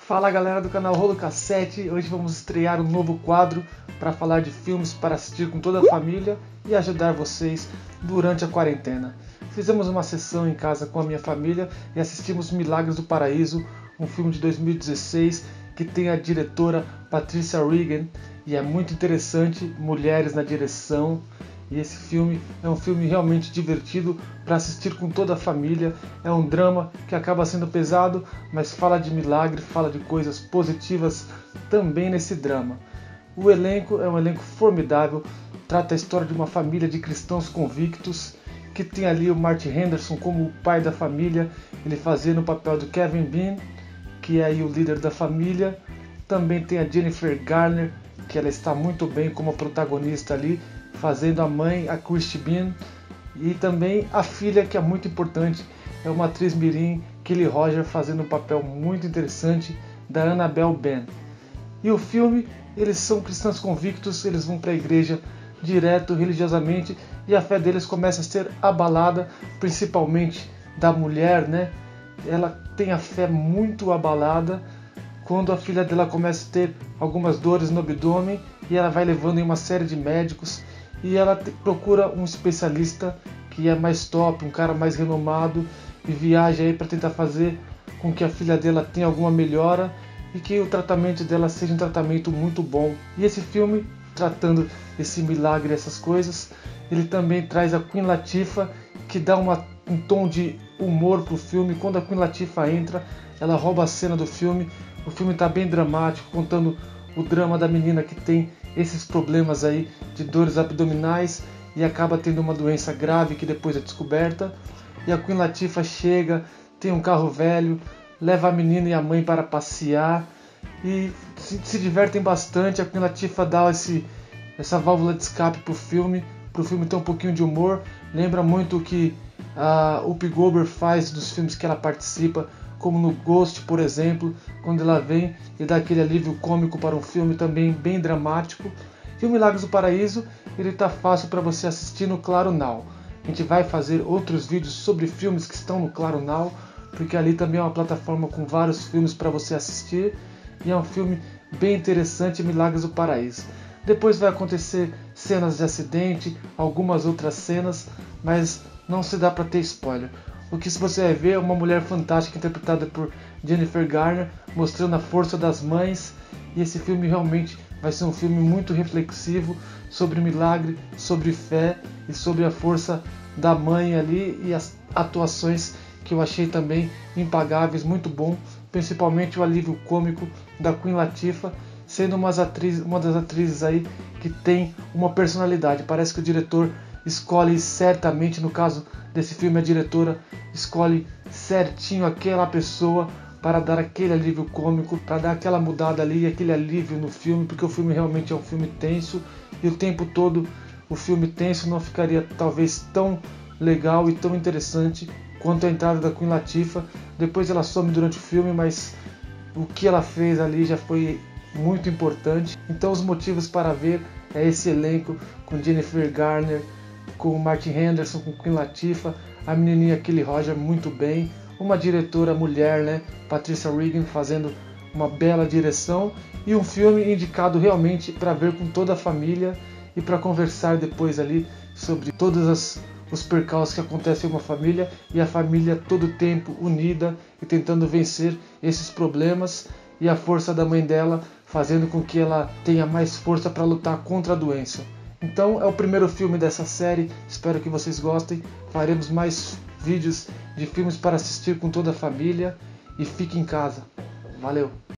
Fala galera do canal Rolo Cassete, hoje vamos estrear um novo quadro para falar de filmes para assistir com toda a família e ajudar vocês durante a quarentena. Fizemos uma sessão em casa com a minha família e assistimos Milagres do Paraíso, um filme de 2016 que tem a diretora Patricia Regan e é muito interessante, mulheres na direção. E esse filme é um filme realmente divertido para assistir com toda a família. É um drama que acaba sendo pesado, mas fala de milagre, fala de coisas positivas também nesse drama. O elenco é um elenco formidável, trata a história de uma família de cristãos convictos, que tem ali o Martin Henderson como o pai da família, ele fazendo o papel do Kevin Bean, que é aí o líder da família. Também tem a Jennifer Garner, que ela está muito bem como protagonista ali, fazendo a mãe, a Christy Bean, e também a filha, que é muito importante, é uma atriz mirim, Kelly Roger, fazendo um papel muito interessante da Annabelle Ben. E o filme, eles são cristãos convictos, eles vão para a igreja direto, religiosamente, e a fé deles começa a ser abalada, principalmente da mulher, né? Ela tem a fé muito abalada quando a filha dela começa a ter algumas dores no abdômen, e ela vai levando em uma série de médicos, e ela procura um especialista que é mais top, um cara mais renomado, e viaja aí para tentar fazer com que a filha dela tenha alguma melhora e que o tratamento dela seja um tratamento muito bom. E esse filme, tratando esse milagre, essas coisas, ele também traz a Queen Latifah, que dá um tom de humor pro filme. Quando a Queen Latifah entra, ela rouba a cena do filme. O filme está bem dramático, contando o drama da menina que tem esses problemas aí de dores abdominais e acaba tendo uma doença grave que depois é descoberta. E a Queen Latifah chega, tem um carro velho, leva a menina e a mãe para passear e se divertem bastante. A Queen Latifah dá essa válvula de escape pro filme ter um pouquinho de humor. Lembra muito o que a Whoopi Goldberg faz dos filmes que ela participa, como no Ghost, por exemplo, quando ela vem e dá aquele alívio cômico para um filme também bem dramático. E o Milagres do Paraíso, ele tá fácil para você assistir no Claro Now. A gente vai fazer outros vídeos sobre filmes que estão no Claro Now, porque ali também é uma plataforma com vários filmes para você assistir, e é um filme bem interessante, Milagres do Paraíso. Depois vai acontecer cenas de acidente, algumas outras cenas, mas não se dá para ter spoiler. O que você vai ver é uma mulher fantástica interpretada por Jennifer Garner, mostrando a força das mães, e esse filme realmente vai ser um filme muito reflexivo sobre milagre, sobre fé e sobre a força da mãe ali, e as atuações que eu achei também impagáveis, muito bom, principalmente o alívio cômico da Queen Latifah, sendo uma das atrizes aí que tem uma personalidade. Parece que o diretor escolhe certamente, no caso desse filme, a diretora escolhe certinho aquela pessoa para dar aquele alívio cômico, para dar aquela mudada ali, aquele alívio no filme, porque o filme realmente é um filme tenso, e o tempo todo o filme tenso não ficaria talvez tão legal e tão interessante quanto a entrada da Queen Latifah. Depois ela some durante o filme, mas o que ela fez ali já foi muito importante. Então os motivos para ver é esse elenco com Jennifer Garner, com Martin Henderson, com Queen Latifah, a menininha Kelly Roger muito bem, uma diretora mulher, né, Patricia Regan, fazendo uma bela direção, e um filme indicado realmente para ver com toda a família e para conversar depois ali sobre todos os percalços que acontecem em uma família, e a família todo o tempo unida e tentando vencer esses problemas, e a força da mãe dela fazendo com que ela tenha mais força para lutar contra a doença. Então é o primeiro filme dessa série, espero que vocês gostem. Faremos mais vídeos de filmes para assistir com toda a família, e fique em casa. Valeu!